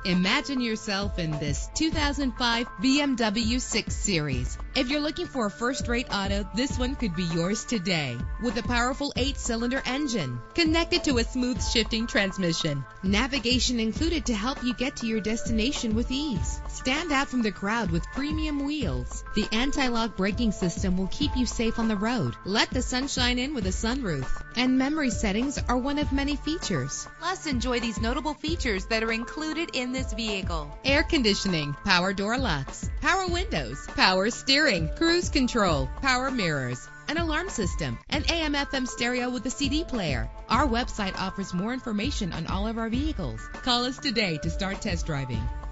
Imagine yourself in this 2005 BMW 6 Series. If you're looking for a first-rate auto, this one could be yours today. With a powerful 8-cylinder engine connected to a smooth shifting transmission. Navigation included to help you get to your destination with ease. Stand out from the crowd with premium wheels. The anti-lock braking system will keep you safe on the road. Let the sunshine in with a sunroof. And memory settings are one of many features. Plus, enjoy these notable features that are included in this vehicle: air conditioning, power door locks, power windows, power steering, cruise control, power mirrors, an alarm system, an AM/FM stereo with a CD player. Our website offers more information on all of our vehicles. Call us today to start test driving.